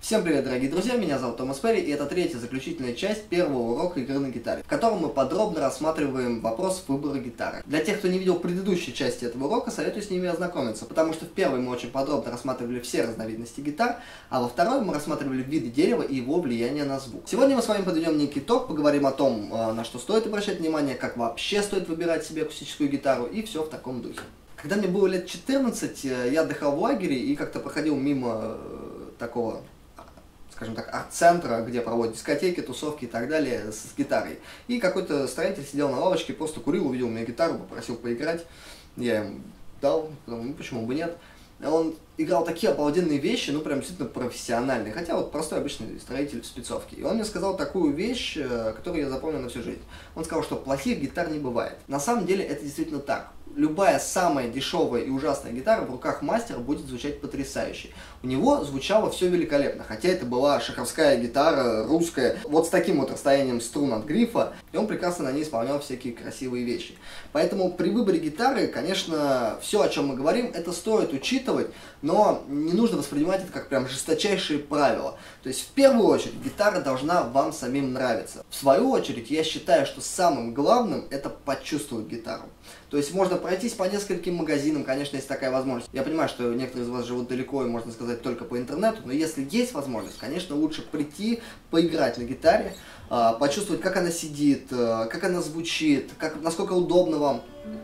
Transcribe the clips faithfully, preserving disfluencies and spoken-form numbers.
Всем привет, дорогие друзья, меня зовут Томас Перри, и это третья заключительная часть первого урока игры на гитаре, в котором мы подробно рассматриваем вопрос выбора гитары. Для тех, кто не видел предыдущей части этого урока, советую с ними ознакомиться, потому что в первой мы очень подробно рассматривали все разновидности гитар, а во второй мы рассматривали виды дерева и его влияние на звук. Сегодня мы с вами подведем некий итог, поговорим о том, на что стоит обращать внимание, как вообще стоит выбирать себе акустическую гитару, и все в таком духе. Когда мне было лет четырнадцать, я отдыхал в лагере и как-то проходил мимо такого, скажем так, арт-центра, где проводят дискотеки, тусовки и так далее, с гитарой. И какой-то строитель сидел на лавочке, просто курил, увидел у меня гитару, попросил поиграть. Я ему дал, ну почему бы нет. Он играл такие обалденные вещи, ну прям действительно профессиональные, хотя вот простой обычный строитель в спецовке. И он мне сказал такую вещь, которую я запомнил на всю жизнь. Он сказал, что плохих гитар не бывает. На самом деле это действительно так. Любая самая дешевая и ужасная гитара в руках мастера будет звучать потрясающе. У него звучало все великолепно, хотя это была шаховская гитара, русская, вот с таким вот расстоянием струн от грифа, и он прекрасно на ней исполнял всякие красивые вещи. Поэтому при выборе гитары, конечно, все, о чем мы говорим, это стоит учитывать, но не нужно воспринимать это как прям жесточайшие правила. То есть в первую очередь гитара должна вам самим нравиться. В свою очередь я считаю, что самым главным это почувствовать гитару. То есть можно пройтись по нескольким магазинам, конечно, есть такая возможность. Я понимаю, что некоторые из вас живут далеко и, можно сказать, только по интернету, но если есть возможность, конечно, лучше прийти, поиграть на гитаре, почувствовать, как она сидит, как она звучит, как, насколько удобно вам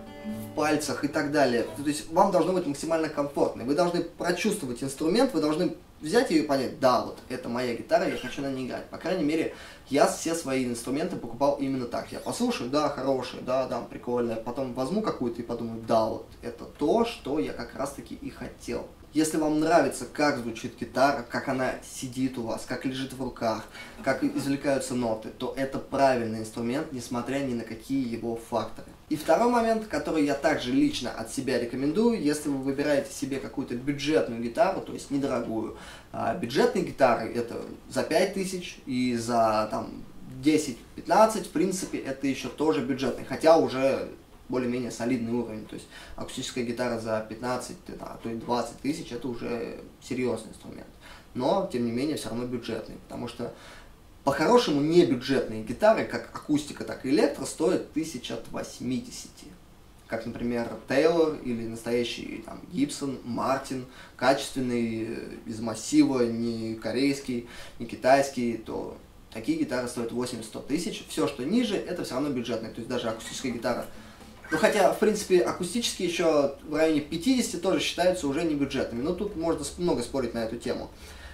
в пальцах и так далее. То есть вам должно быть максимально комфортно. Вы должны прочувствовать инструмент, вы должны взять ее и понять, да, вот это моя гитара, я хочу на ней играть. По крайней мере, я все свои инструменты покупал именно так. Я послушаю, да, хорошая, да, да, прикольная. Потом возьму какую-то и подумаю, да, вот это то, что я как раз таки и хотел. Если вам нравится, как звучит гитара, как она сидит у вас, как лежит в руках, как извлекаются ноты, то это правильный инструмент, несмотря ни на какие его факторы. И второй момент, который я также лично от себя рекомендую, если вы выбираете себе какую-то бюджетную гитару, то есть недорогую. А бюджетные гитары это за пять тысяч и за там десять-пятнадцать, в принципе, это еще тоже бюджетный, хотя уже более-менее солидный уровень. То есть акустическая гитара за пятнадцать, а то и двадцать тысяч это уже серьезный инструмент. Но, тем не менее, все равно бюджетный, потому что по-хорошему не бюджетные гитары, как акустика, так и электро, стоят тысяч от восьмидесяти. Как, например, Тейлор или настоящий там Гибсон, Мартин, качественный, из массива, не корейский, не китайский, то такие гитары стоят восемьдесят-сто тысяч. Все, что ниже, это все равно бюджетные. То есть даже акустическая гитара. Ну, хотя, в принципе, акустические еще в районе пятидесяти тоже считаются уже не бюджетными. Но тут можно много спорить на эту тему.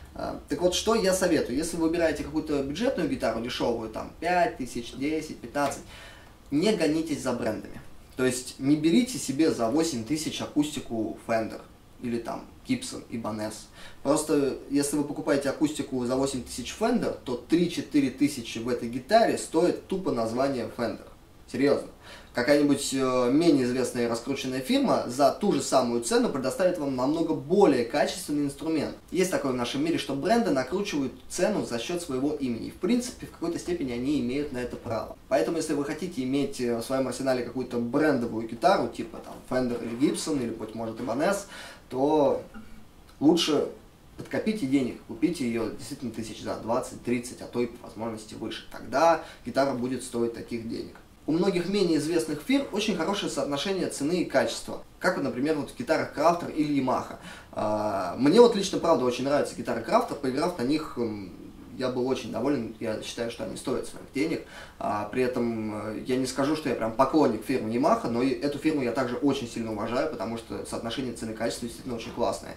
Так вот, что я советую? Если вы выбираете какую-то бюджетную гитару, дешевую, там, пять тысяч, десять, пятнадцать, не гонитесь за брендами. То есть, не берите себе за восемь тысяч акустику Fender или там Gibson, Ibanez. Просто, если вы покупаете акустику за восемь тысяч Fender, то три-четыре тысячи в этой гитаре стоит тупо название Fender. Серьезно. Какая-нибудь э, менее известная и раскрученная фирма за ту же самую цену предоставит вам намного более качественный инструмент. Есть такое в нашем мире, что бренды накручивают цену за счет своего имени. И в принципе, в какой-то степени они имеют на это право. Поэтому, если вы хотите иметь в своем арсенале какую-то брендовую гитару, типа там Fender или Gibson, или, быть может, Ibanez, то лучше подкопите денег, купите ее действительно тысяч за двадцать-тридцать, а то и по возможности выше. Тогда гитара будет стоить таких денег. У многих менее известных фирм очень хорошее соотношение цены и качества. Как, вот, например, вот в гитарах Crafter или Yamaha. Мне вот лично, правда, очень нравятся гитары Crafter. Поиграв на них, я был очень доволен. Я считаю, что они стоят своих денег. А, при этом я не скажу, что я прям поклонник фирмы Yamaha, но и эту фирму я также очень сильно уважаю, потому что соотношение цены и качества действительно очень классное.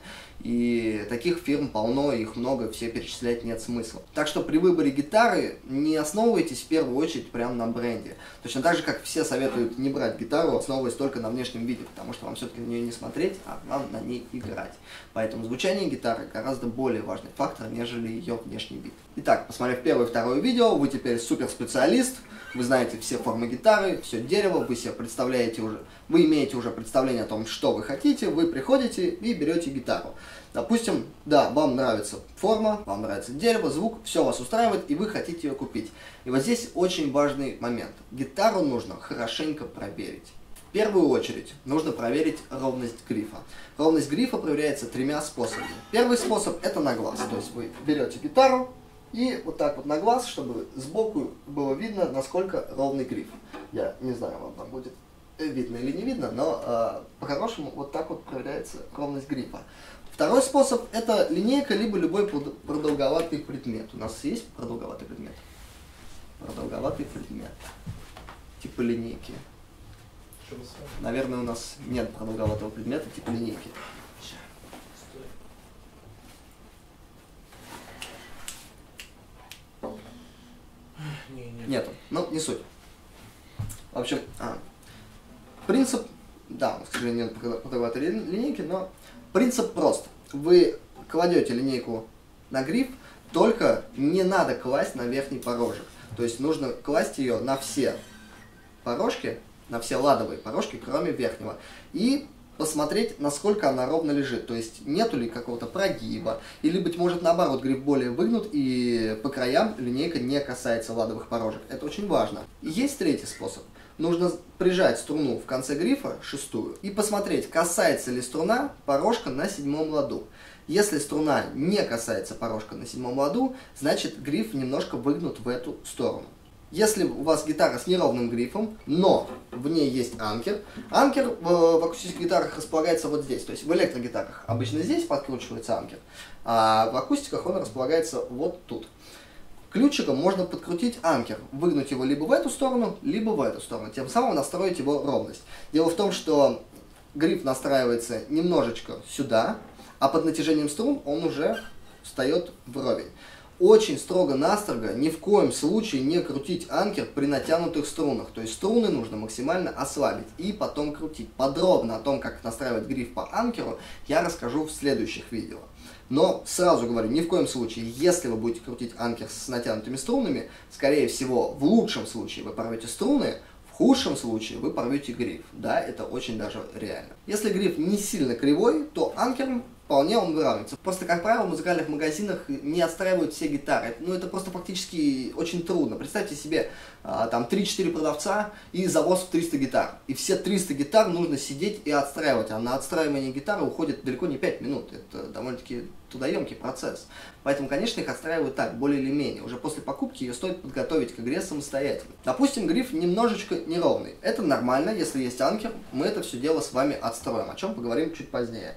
И таких фирм полно, их много, все перечислять нет смысла. Так что при выборе гитары не основывайтесь в первую очередь прямо на бренде. Точно так же, как все советуют не брать гитару, основываясь только на внешнем виде, потому что вам все-таки на нее не смотреть, а вам на ней играть. Поэтому звучание гитары гораздо более важный фактор, нежели ее внешний вид. Итак, посмотрев первое и второе видео, вы теперь суперспециалист, вы знаете все формы гитары, все дерево, вы себе представляете уже, вы имеете уже представление о том, что вы хотите, вы приходите и берете гитару. Допустим, да, вам нравится форма, вам нравится дерево, звук, все вас устраивает, и вы хотите ее купить. И вот здесь очень важный момент. Гитару нужно хорошенько проверить. В первую очередь нужно проверить ровность грифа. Ровность грифа проверяется тремя способами. Первый способ это на глаз. То есть вы берете гитару и вот так вот на глаз, чтобы сбоку было видно, насколько ровный гриф. Я не знаю, вам там будет видно или не видно, но э, по-хорошему вот так вот проверяется ровность грифа. Второй способ это линейка, либо любой продолговатый предмет. У нас есть продолговатый предмет? Продолговатый предмет. Типа линейки. Наверное, у нас нет продолговатого предмета типа линейки. Нету. Ну, не суть. В общем, а, принцип, да, к сожалению, нет продолговатой линейки, но принцип прост. Вы кладете линейку на гриф, только не надо класть на верхний порожек. То есть нужно класть ее на все порожки, на все ладовые порожки, кроме верхнего. И посмотреть, насколько она ровно лежит. То есть нету ли какого-то прогиба, или, быть может, наоборот, гриф более выгнут, и по краям линейка не касается ладовых порожек. Это очень важно. И есть третий способ. Нужно прижать струну в конце грифа, шестую, и посмотреть, касается ли струна порожка на седьмом ладу. Если струна не касается порожка на седьмом ладу, значит гриф немножко выгнут в эту сторону. Если у вас гитара с неровным грифом, но в ней есть анкер, анкер в, в акустических гитарах располагается вот здесь. То есть в электрогитарах обычно здесь подкручивается анкер, а в акустиках он располагается вот тут. Ключиком можно подкрутить анкер, выгнуть его либо в эту сторону, либо в эту сторону, тем самым настроить его ровность. Дело в том, что гриф настраивается немножечко сюда, а под натяжением струн он уже встает вровень. Очень строго-настрого ни в коем случае не крутить анкер при натянутых струнах. То есть струны нужно максимально ослабить и потом крутить. Подробно о том, как настраивать гриф по анкеру, я расскажу в следующих видео. Но сразу говорю, ни в коем случае, если вы будете крутить анкер с натянутыми струнами, скорее всего, в лучшем случае вы порвете струны, в худшем случае вы порвете гриф. Да, это очень даже реально. Если гриф не сильно кривой, то анкером вполне он выравнивается. Просто, как правило, в музыкальных магазинах не отстраивают все гитары. Ну, это просто фактически очень трудно. Представьте себе, а, там три-четыре продавца и завоз в триста гитар. И все триста гитар нужно сидеть и отстраивать. А на отстраивание гитары уходит далеко не пять минут. Это довольно-таки трудоемкий процесс. Поэтому, конечно, их отстраивают так, более или менее. Уже после покупки ее стоит подготовить к игре самостоятельно. Допустим, гриф немножечко неровный. Это нормально, если есть анкер, мы это все дело с вами отстроим, о чем поговорим чуть позднее.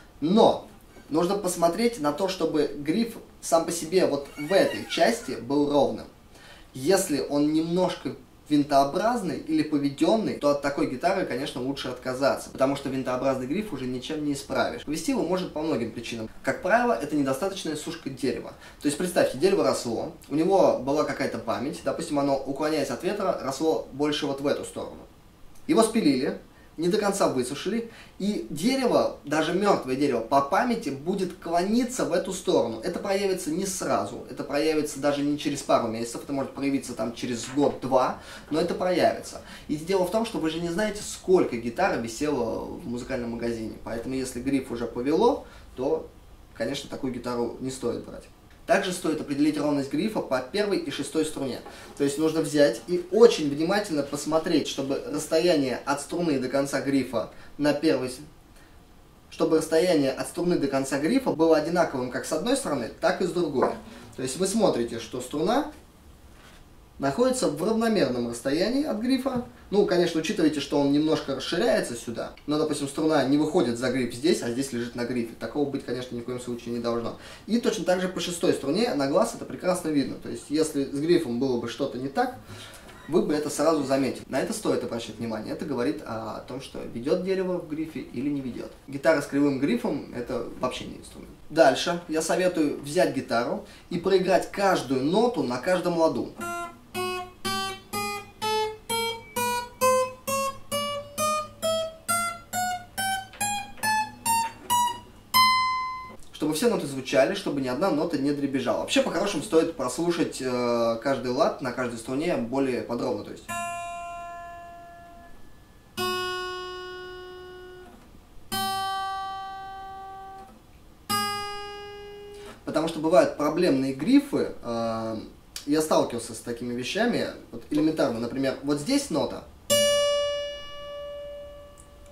Но нужно посмотреть на то, чтобы гриф сам по себе вот в этой части был ровным. Если он немножко винтообразный или поведенный, то от такой гитары, конечно, лучше отказаться, потому что винтообразный гриф уже ничем не исправишь. Повести его может по многим причинам. Как правило, это недостаточная сушка дерева. То есть представьте, дерево росло, у него была какая-то память, допустим, оно, уклоняясь от ветра, росло больше вот в эту сторону. Его спилили, не до конца высушили, и дерево, даже мертвое дерево, по памяти будет клониться в эту сторону. Это проявится не сразу, это проявится даже не через пару месяцев, это может проявиться там через год-два, но это проявится. И дело в том, что вы же не знаете, сколько гитара висела в музыкальном магазине, поэтому если гриф уже повело, то, конечно, такую гитару не стоит брать. Также стоит определить ровность грифа по первой и шестой струне. То есть нужно взять и очень внимательно посмотреть, чтобы расстояние от струны до конца грифа на первой, чтобы расстояние от струны до конца грифа было одинаковым как с одной стороны, так и с другой. То есть вы смотрите, что струна находится в равномерном расстоянии от грифа. Ну, конечно, учитывайте, что он немножко расширяется сюда. Но, допустим, струна не выходит за гриф здесь, а здесь лежит на грифе. Такого быть, конечно, ни в коем случае не должно. И точно так же по шестой струне на глаз это прекрасно видно. То есть, если с грифом было бы что-то не так, вы бы это сразу заметили. На это стоит обращать внимание. Это говорит о том, что ведет дерево в грифе или не ведет. Гитара с кривым грифом – это вообще не инструмент. Дальше я советую взять гитару и проиграть каждую ноту на каждом ладу. Чтобы все ноты звучали, чтобы ни одна нота не дребезжала. Вообще, по-хорошему, стоит прослушать э, каждый лад на каждой струне более подробно. То есть. Потому что бывают проблемные грифы. Э, я сталкивался с такими вещами. Вот элементарно, например, вот здесь нота.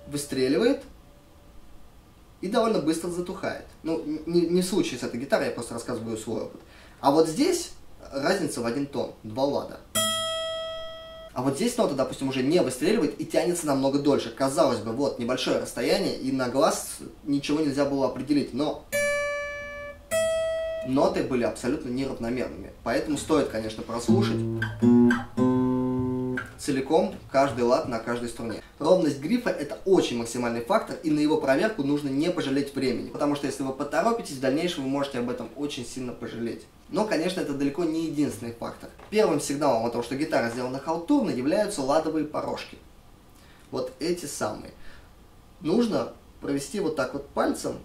выстреливает и довольно быстро затухает. Ну, не, не в случае с этой гитарой, я просто рассказываю свой опыт. А вот здесь разница в один тон, два лада. А вот здесь нота, допустим, уже не выстреливает и тянется намного дольше. Казалось бы, вот небольшое расстояние, и на глаз ничего нельзя было определить, но ноты были абсолютно неравномерными. Поэтому стоит, конечно, прослушать целиком каждый лад на каждой струне. Ровность грифа — это очень максимальный фактор, и на его проверку нужно не пожалеть времени, потому что если вы поторопитесь, в дальнейшем вы можете об этом очень сильно пожалеть. Но, конечно, это далеко не единственный фактор. Первым сигналом о том, что гитара сделана халтурно, являются ладовые порожки. Вот эти самые. Нужно провести вот так вот пальцем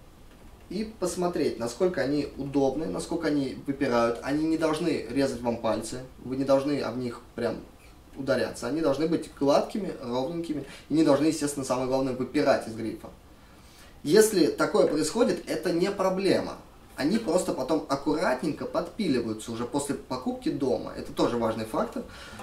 и посмотреть, насколько они удобны, насколько они выпирают. Они не должны резать вам пальцы, вы не должны об них прям ударяться. Они должны быть гладкими, ровненькими и не должны, естественно, самое главное, выпирать из грифа. Если такое происходит, это не проблема. Они просто потом аккуратненько подпиливаются уже после покупки дома. Это тоже важный фактор.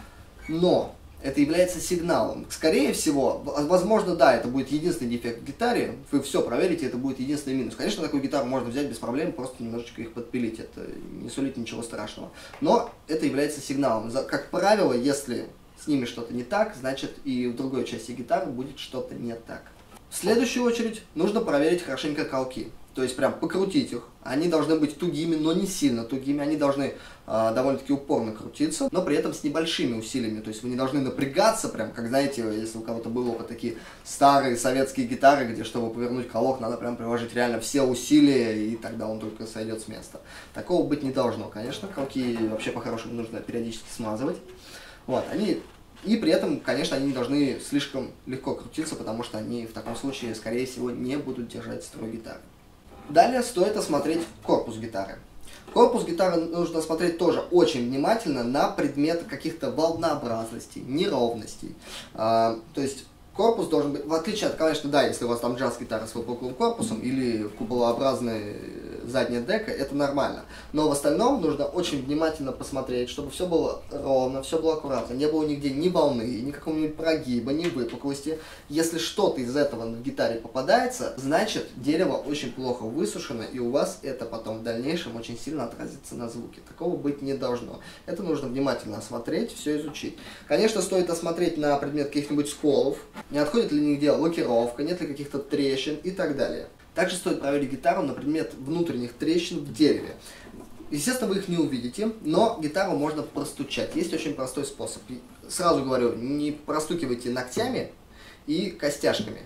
Но это является сигналом. Скорее всего, возможно, да, это будет единственный дефект в гитаре. Вы все проверите, это будет единственный минус. Конечно, такую гитару можно взять без проблем, просто немножечко их подпилить. Это не сулит ничего страшного. Но это является сигналом. Как правило, если с ними что-то не так, значит и в другой части гитары будет что-то не так. В следующую очередь нужно проверить хорошенько колки. То есть прям покрутить их. Они должны быть тугими, но не сильно тугими. Они должны э, довольно-таки упорно крутиться, но при этом с небольшими усилиями. То есть вы не должны напрягаться, прям как, знаете, если у кого-то было опыт, такие старые советские гитары, где, чтобы повернуть колок, надо прям приложить реально все усилия, и тогда он только сойдет с места. Такого быть не должно, конечно. Колки вообще по-хорошему нужно периодически смазывать. Вот, они... И при этом, конечно, они не должны слишком легко крутиться, потому что они в таком случае, скорее всего, не будут держать строй гитары. Далее стоит осмотреть корпус гитары. Корпус гитары нужно осмотреть тоже очень внимательно на предмет каких-то волнообразностей, неровностей. А, то есть корпус должен быть, в отличие от, конечно, да, если у вас там джаз-гитара с выпуклым корпусом или куполообразная задняя дека, это нормально. Но в остальном нужно очень внимательно посмотреть, чтобы все было ровно, все было аккуратно, не было нигде ни волны, ни какого-нибудь прогиба, ни выпуклости. Если что-то из этого на гитаре попадается, значит дерево очень плохо высушено, и у вас это потом в дальнейшем очень сильно отразится на звуке. Такого быть не должно. Это нужно внимательно осмотреть, все изучить. Конечно, стоит осмотреть на предмет каких-нибудь сколов, не отходит ли нигде лакировка, нет ли каких-то трещин и так далее. Также стоит проверить гитару на предмет внутренних трещин в дереве. Естественно, вы их не увидите, но гитару можно простучать. Есть очень простой способ. Сразу говорю, не простукивайте ногтями и костяшками.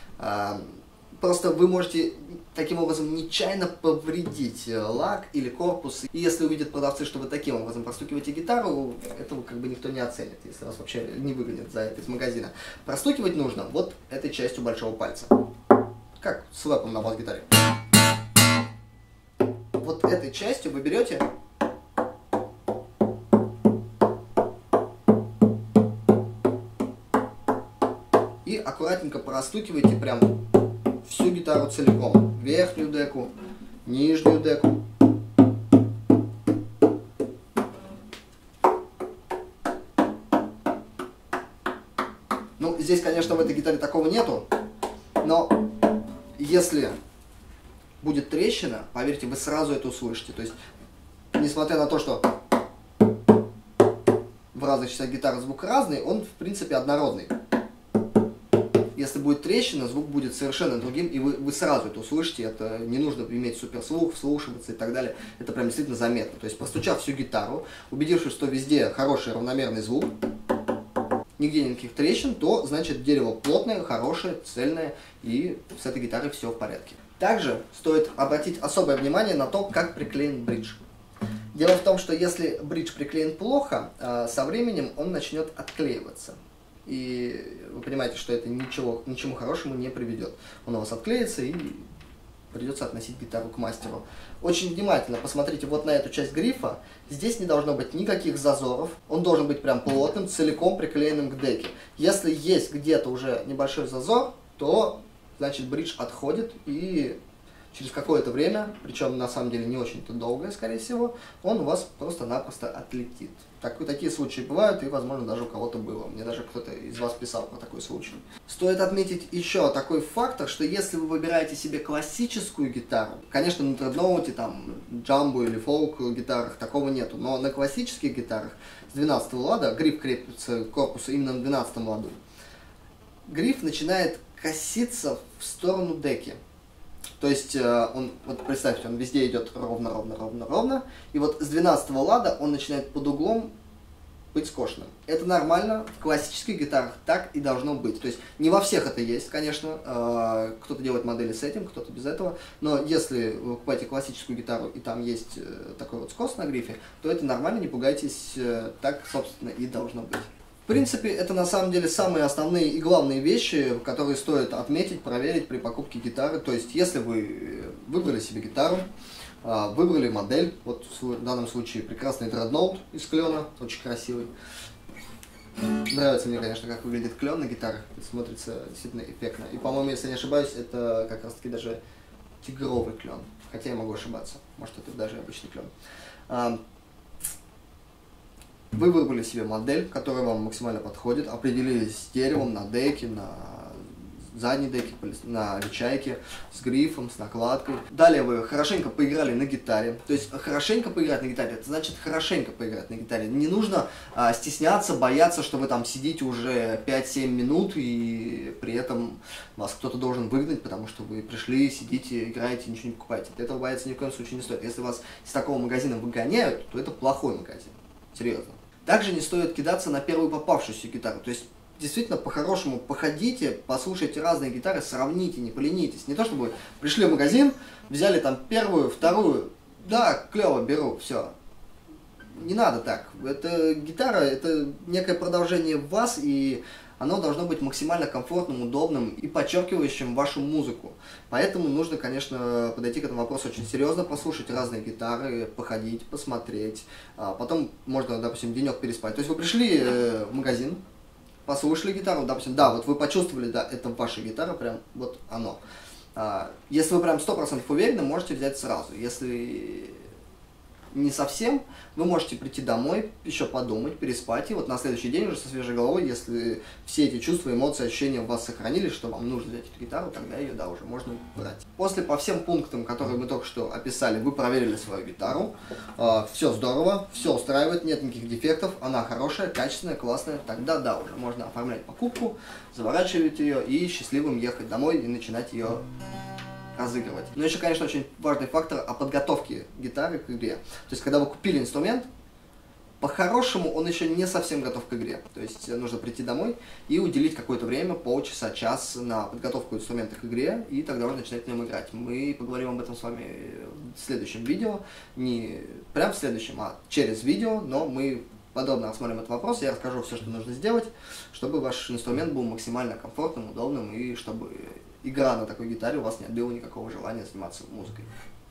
Просто вы можете таким образом нечаянно повредить лак или корпус. И если увидят продавцы, что вы таким образом простукиваете гитару, этого как бы никто не оценит, если вас вообще не выгонят за это из магазина. Простукивать нужно вот этой частью большого пальца. Как с лэпом на бас-гитаре. Вот этой частью вы берете и аккуратненько простукиваете прям всю гитару целиком. Верхнюю деку, нижнюю деку. Ну, здесь, конечно, в этой гитаре такого нету, но если будет трещина, поверьте, вы сразу это услышите. То есть, несмотря на то, что в разных частях гитары звук разный, он, в принципе, однородный. Если будет трещина, звук будет совершенно другим, и вы, вы сразу это услышите. Это не нужно иметь суперслух, вслушиваться и так далее. Это прям действительно заметно. То есть, постучав всю гитару, убедившись, что везде хороший равномерный звук, нигде никаких трещин, то значит дерево плотное, хорошее, цельное, и с этой гитарой все в порядке. Также стоит обратить особое внимание на то, как приклеен бридж. Дело в том, что если бридж приклеен плохо, со временем он начнет отклеиваться. И вы понимаете, что это ничего, ничему хорошему не приведет. Он у вас отклеится, и придется относить гитару к мастеру. Очень внимательно посмотрите вот на эту часть грифа. Здесь не должно быть никаких зазоров. Он должен быть прям плотным, целиком приклеенным к деке. Если есть где-то уже небольшой зазор, то значит бридж отходит, и через какое-то время, причем на самом деле не очень-то долгое, скорее всего, он у вас просто-напросто отлетит. Так, такие случаи бывают, и, возможно, даже у кого-то было. Мне даже кто-то из вас писал про такой случай. Стоит отметить еще такой фактор, что если вы выбираете себе классическую гитару, конечно, на дредноуте, там, джамбо или фолк гитарах такого нету, но на классических гитарах с двенадцатого лада, гриф крепится к корпусу именно на двенадцатом ладу, гриф начинает коситься в сторону деки. То есть, он, вот представьте, он везде идет ровно, ровно, ровно, ровно, и вот с двенадцатого лада он начинает под углом быть скошенным. Это нормально, в классических гитарах так и должно быть. То есть, не во всех это есть, конечно, кто-то делает модели с этим, кто-то без этого, но если вы покупаете классическую гитару и там есть такой вот скос на грифе, то это нормально, не пугайтесь, так, собственно, и должно быть. В принципе, это на самом деле самые основные и главные вещи, которые стоит отметить, проверить при покупке гитары. То есть, если вы выбрали себе гитару, выбрали модель, вот в данном случае прекрасный дредноут из клена, очень красивый. Нравится мне, конечно, как выглядит клен на гитарах, это смотрится действительно эффектно. И, по-моему, если не ошибаюсь, это как раз-таки даже тигровый клен, хотя я могу ошибаться, может, это даже обычный клен. Вы выбрали себе модель, которая вам максимально подходит, определились с деревом, на деке, на задней деке, на личайке, с грифом, с накладкой. Далее вы хорошенько поиграли на гитаре. То есть хорошенько поиграть на гитаре, это значит хорошенько поиграть на гитаре. Не нужно а, стесняться, бояться, что вы там сидите уже пять-семь минут и при этом вас кто-то должен выгнать, потому что вы пришли, сидите, играете, ничего не покупаете. Этого бояться ни в коем случае не стоит. Если вас из такого магазина выгоняют, то это плохой магазин. Серьезно. Также не стоит кидаться на первую попавшуюся гитару. То есть, действительно, по-хорошему походите, послушайте разные гитары, сравните, не поленитесь. Не то, чтобы вы пришли в магазин, взяли там первую, вторую, да, клево, беру, все. Не надо так. Это гитара, это некое продолжение вас, и оно должно быть максимально комфортным, удобным и подчеркивающим вашу музыку. Поэтому нужно, конечно, подойти к этому вопросу очень серьезно, послушать разные гитары, походить, посмотреть. А потом можно, допустим, денек переспать. То есть вы пришли в магазин, послушали гитару, допустим, да, вот вы почувствовали, да, это ваша гитара, прям вот оно. А, если вы прям сто процентов уверены, можете взять сразу. Если не совсем, вы можете прийти домой, еще подумать, переспать, и вот на следующий день уже со свежей головой, если все эти чувства, эмоции, ощущения у вас сохранились, что вам нужно взять эту гитару, тогда ее, да, уже можно брать. После, по всем пунктам, которые мы только что описали, вы проверили свою гитару, э, все здорово, все устраивает, нет никаких дефектов, она хорошая, качественная, классная, тогда, да, уже можно оформлять покупку, заворачивать ее и счастливым ехать домой и начинать ее разыгрывать. Но еще, конечно, очень важный фактор о подготовке гитары к игре. То есть, когда вы купили инструмент, по-хорошему он еще не совсем готов к игре. То есть, нужно прийти домой и уделить какое-то время, полчаса, час на подготовку инструмента к игре, и тогда уже начинать на нем играть. Мы поговорим об этом с вами в следующем видео. Не прям в следующем, а через видео, но мы подробно рассмотрим этот вопрос. Я расскажу все, что нужно сделать, чтобы ваш инструмент был максимально комфортным, удобным, и чтобы игра на такой гитаре у вас не отбила никакого желания заниматься музыкой.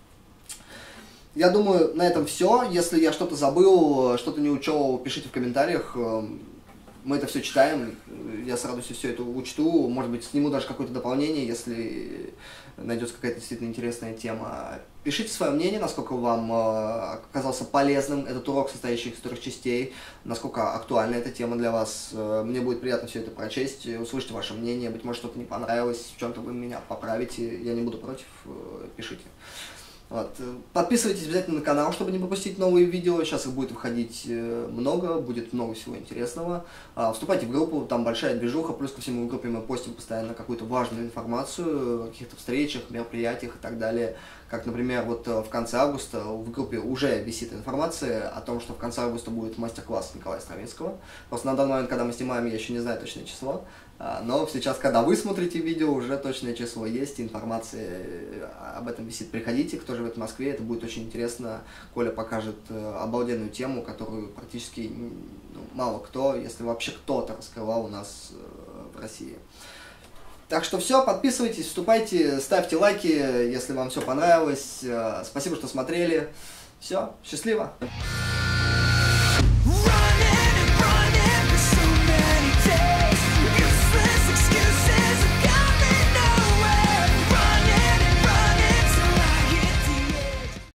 Я думаю, на этом все. Если я что-то забыл, что-то не учел, пишите в комментариях. Мы это все читаем. Я с радостью все это учту. Может быть, сниму даже какое-то дополнение, если найдется какая-то действительно интересная тема. Пишите свое мнение, насколько вам оказался полезным этот урок, состоящий из трех частей, насколько актуальна эта тема для вас. Мне будет приятно все это прочесть, услышать ваше мнение. Быть может, что-то не понравилось, в чем-то вы меня поправите. Я не буду против, пишите. Вот. Подписывайтесь обязательно на канал, чтобы не пропустить новые видео. Сейчас их будет выходить много, будет много всего интересного. Вступайте в группу, там большая движуха. Плюс ко всему в группе мы постим постоянно какую-то важную информацию о каких-то встречах, мероприятиях и так далее. Как, например, вот в конце августа в группе уже висит информация о том, что в конце августа будет мастер-класс Николая Стравинского. Просто на данный момент, когда мы снимаем, я еще не знаю точное число. Но сейчас, когда вы смотрите видео, уже точное число есть, информация об этом висит. Приходите, кто живет в Москве, это будет очень интересно. Коля покажет обалденную тему, которую практически ну, мало кто, если вообще кто-то раскрывал у нас в России. Так что все, подписывайтесь, вступайте, ставьте лайки, если вам все понравилось. Спасибо, что смотрели. Все, счастливо!